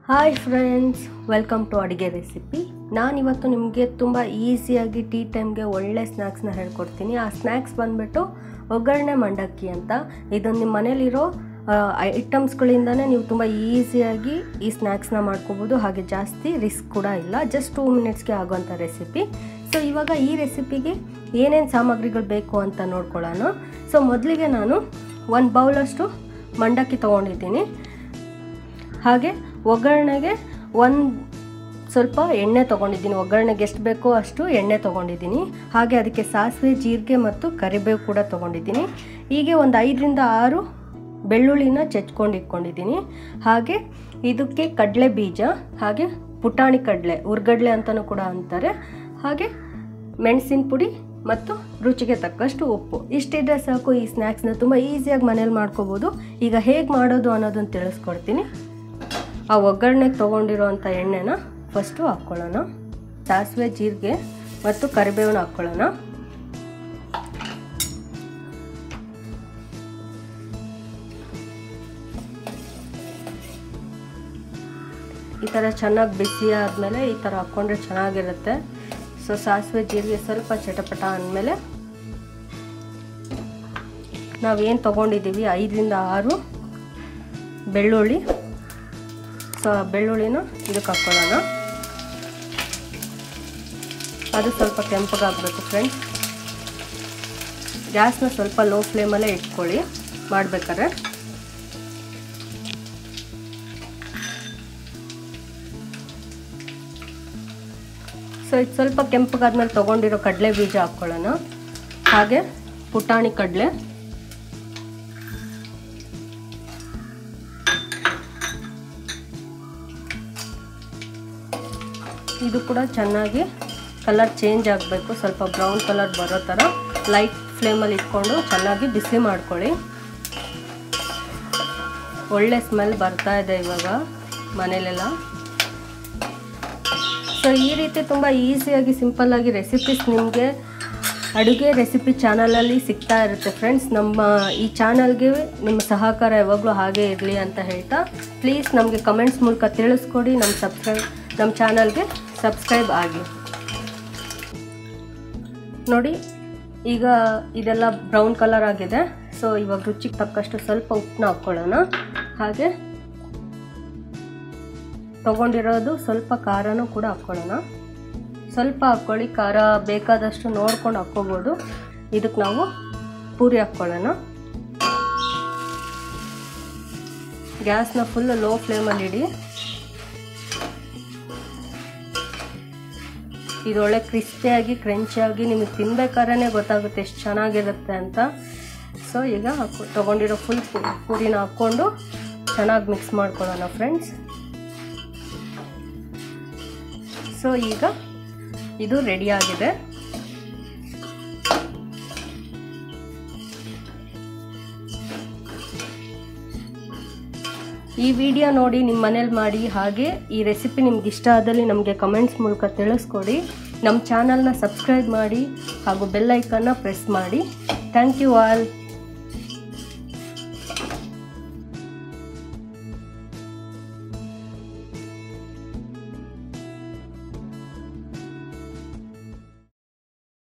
Hi friends, welcome to ಅಡುಗೆ recipe. ನಾನಿವತ್ತು ನಿಮಗೆ ತುಂಬ ಈಸಿಯಾಗಿ ಟೀ ಟೈಮ್ಗೆ ಒಳ್ಳೆ ಸ್ನ್ಯಾಕ್ಸ್ನ ಹೇಳ್ಕೊಡ್ತೀನಿ. ಆ ಸ್ನ್ಯಾಕ್ಸ್ ಬಂದುಬಿಟ್ಟು ಒಗ್ಗರಣೆ ಮಂಡಕ್ಕಿ ಅಂತ. ಇದನ್ನು ನಿಮ್ಮ ಮನೇಲಿರೋ ಐಟಮ್ಸ್ಗಳಿಂದನೇ ನೀವು ತುಂಬ ಈಸಿಯಾಗಿ ಈ ಸ್ನ್ಯಾಕ್ಸ್ನ ಮಾಡ್ಕೋಬೋದು. ಹಾಗೆ ಜಾಸ್ತಿ ರಿಸ್ಕ್ ಕೂಡ ಇಲ್ಲ. ಜಸ್ಟ್ 2 ಮಿನಿಟ್ಸ್ಗೆ ಆಗೋವಂಥ ರೆಸಿಪಿ. ಸೊ ಇವಾಗ ಈ ರೆಸಿಪಿಗೆ ಏನೇನು ಸಾಮಗ್ರಿಗಳು ಬೇಕು ಅಂತ ನೋಡ್ಕೊಳ್ಳೋಣ. ಸೊ ಮೊದಲಿಗೆ ನಾನು 1 ಬೌಲಷ್ಟು ಮಂಡಕ್ಕಿ ತೊಗೊಂಡಿದ್ದೀನಿ. ಹಾಗೆ ಒಗ್ಗರಣೆಗೆ ಸ್ವಲ್ಪ ಎಣ್ಣೆ ತೊಗೊಂಡಿದ್ದೀನಿ. ಒಗ್ಗರಣೆಗೆ ಎಷ್ಟು ಬೇಕೋ ಅಷ್ಟು ಎಣ್ಣೆ ತೊಗೊಂಡಿದ್ದೀನಿ. ಹಾಗೆ ಅದಕ್ಕೆ ಸಾಸಿವೆ, ಜೀರಿಗೆ ಮತ್ತು ಕರಿಬೇವು ಕೂಡ ತೊಗೊಂಡಿದ್ದೀನಿ. ಹೀಗೆ ಒಂದು 5 ರಿಂದ 6 ಬೆಳ್ಳುಳ್ಳಿನ ಚೆಚ್ಕೊಂಡು ಇಟ್ಕೊಂಡಿದ್ದೀನಿ. ಹಾಗೆ ಇದಕ್ಕೆ ಕಡಲೆ ಬೀಜ, ಹಾಗೆ ಪುಟಾಣಿ ಕಡಲೆ, ಉರ್ಗಡ್ಲೆ ಅಂತಲೂ ಕೂಡ ಅಂತಾರೆ. ಹಾಗೆ ಮೆಣಸಿನ ಪುಡಿ ಮತ್ತು ರುಚಿಗೆ ತಕ್ಕಷ್ಟು ಉಪ್ಪು. ಇಷ್ಟಿದ್ರೆ ಸಾಕು. ಈ ಸ್ನ್ಯಾಕ್ಸ್ನ ತುಂಬ ಈಸಿಯಾಗಿ ಮನೇಲಿ ಮಾಡ್ಕೋಬೋದು. ಈಗ ಹೇಗೆ ಮಾಡೋದು ಅನ್ನೋದನ್ನು ತಿಳಿಸ್ಕೊಡ್ತೀನಿ. ಆ ಒಗ್ಗರಣೆಗೆ ತೊಗೊಂಡಿರೋವಂಥ ಎಣ್ಣೆನ ಫಸ್ಟು ಹಾಕ್ಕೊಳ್ಳೋಣ. ಸಾಸಿವೆ, ಜೀರಿಗೆ ಮತ್ತು ಕರಿಬೇವನ್ನ ಹಾಕ್ಕೊಳ್ಳೋಣ. ಈ ಥರ ಚೆನ್ನಾಗಿ ಬಿಸಿ ಆದಮೇಲೆ ಈ ಥರ ಹಾಕ್ಕೊಂಡ್ರೆ ಚೆನ್ನಾಗಿರುತ್ತೆ. ಸೊ ಸಾಸಿವೆ, ಜೀರಿಗೆ ಸ್ವಲ್ಪ ಚಟಪಟ ಅಂದಮೇಲೆ ನಾವೇನು ತೊಗೊಂಡಿದ್ದೀವಿ 5 ರಿಂದ 6 ಬೆಳ್ಳುಳ್ಳಿ. ಸೊ ಬೆಳ್ಳುಳ್ಳಿನ ಇದಕ್ಕೆ ಹಾಕ್ಕೊಳ್ಳೋಣ. ಅದು ಸ್ವಲ್ಪ ಕೆಂಪಗಾಗಬೇಕು ಫ್ರೆಂಡ್ಸ್. ಗ್ಯಾಸ್ನ ಸ್ವಲ್ಪ ಲೋ ಫ್ಲೇಮಲ್ಲೇ ಇಟ್ಕೊಳ್ಳಿ ಮಾಡಬೇಕಾದ್ರೆ. ಸೊ ಇದು ಸ್ವಲ್ಪ ಕೆಂಪಗಾದ್ಮೇಲೆ ತೊಗೊಂಡಿರೋ ಕಡಲೆ ಬೀಜ ಹಾಕ್ಕೊಳ್ಳೋಣ. ಹಾಗೆ ಪುಟಾಣಿ ಕಡಲೆ, ಇದು ಕೂಡ ಚೆನ್ನಾಗಿ ಕಲರ್ ಚೇಂಜ್ ಆಗಬೇಕು. ಸ್ವಲ್ಪ ಬ್ರೌನ್ ಕಲರ್ ಬರೋ ಥರ ಲೈಟ್ ಫ್ಲೇಮಲ್ಲಿ ಇಟ್ಕೊಂಡು ಚೆನ್ನಾಗಿ ಬಿಸಿ ಮಾಡ್ಕೊಳ್ಳಿ. ಒಳ್ಳೆ ಸ್ಮೆಲ್ ಬರ್ತಾ ಇದೆ ಇವಾಗ ಮನೇಲೆಲ್ಲ. ಸೊ ಈ ರೀತಿ ತುಂಬ ಈಸಿಯಾಗಿ ಸಿಂಪಲ್ಲಾಗಿ ರೆಸಿಪೀಸ್ ನಿಮಗೆ ಅಡುಗೆ ರೆಸಿಪಿ ಚಾನಲಲ್ಲಿ ಸಿಗ್ತಾ ಇರುತ್ತೆ ಫ್ರೆಂಡ್ಸ್. ನಮ್ಮ ಈ ಚಾನಲ್ಗೆ ನಿಮ್ಮ ಸಹಕಾರ ಯಾವಾಗಲೂ ಹಾಗೆ ಇರಲಿ ಅಂತ ಹೇಳ್ತಾ, ಪ್ಲೀಸ್ ನಮಗೆ ಕಮೆಂಟ್ಸ್ ಮೂಲಕ ತಿಳಿಸ್ಕೊಡಿ. ನಮ್ಮ ಚಾನಲ್ಗೆ ಸಬ್ಸ್ಕ್ರೈಬ್ ಆಗಿ. ನೋಡಿ, ಈಗ ಇದೆಲ್ಲ ಬ್ರೌನ್ ಕಲರ್ ಆಗಿದೆ. ಸೊ ಇವಾಗ ರುಚಿಗೆ ತಕ್ಕಷ್ಟು ಸ್ವಲ್ಪ ಉಪ್ಪನ್ನ ಹಾಕ್ಕೊಳ್ಳೋಣ. ಹಾಗೆ ತೊಗೊಂಡಿರೋದು ಸ್ವಲ್ಪ ಖಾರನೂ ಕೂಡ ಹಾಕ್ಕೊಳ್ಳೋಣ. ಸ್ವಲ್ಪ ಹಾಕ್ಕೊಳ್ಳಿ, ಖಾರ ಬೇಕಾದಷ್ಟು ನೋಡ್ಕೊಂಡು ಹಾಕ್ಕೋಬೋದು. ಇದಕ್ಕೆ ನಾವು ಪೂರಿ ಹಾಕ್ಕೊಳ್ಳೋಣ. ಗ್ಯಾಸ್ನ ಫುಲ್ ಲೋ ಫ್ಲೇಮಲ್ಲಿ ಇಡಿ. ಇದು ಒಳ್ಳೆ ಕ್ರಿಸ್ಪಿಯಾಗಿ, ಕ್ರಂಚಿಯಾಗಿ ನಿಮಗೆ ತಿನ್ಬೇಕಾದ್ರೆ ಗೊತ್ತಾಗುತ್ತೆ ಎಷ್ಟು ಚೆನ್ನಾಗಿರುತ್ತೆ ಅಂತ. ಸೊ ಈಗ ತೊಗೊಂಡಿರೋ ಫುಲ್ ಪೂರಿನ ಹಾಕ್ಕೊಂಡು ಚೆನ್ನಾಗಿ ಮಿಕ್ಸ್ ಮಾಡ್ಕೊಳ್ಳೋಣ ಫ್ರೆಂಡ್ಸ್. ಸೊ ಈಗ ಇದು ರೆಡಿಯಾಗಿದೆ. ಈ ವಿಡಿಯೋ ನೋಡಿ ನಿಮ್ಮ ಮನೇಲಿ ಮಾಡಿ. ಹಾಗೆ ಈ ರೆಸಿಪಿ ನಿಮ್ಗೆ ಇಷ್ಟ ಆದಲ್ಲಿ ನಮಗೆ ಕಮೆಂಟ್ಸ್ ಮೂಲಕ ತಿಳಿಸ್ಕೊಡಿ. ನಮ್ಮ ಚಾನಲ್ನ ಸಬ್ಸ್ಕ್ರೈಬ್ ಮಾಡಿ ಹಾಗೂ ಬೆಲ್ ಐಕನ್ನ ಪ್ರೆಸ್ ಮಾಡಿ. Thank you all.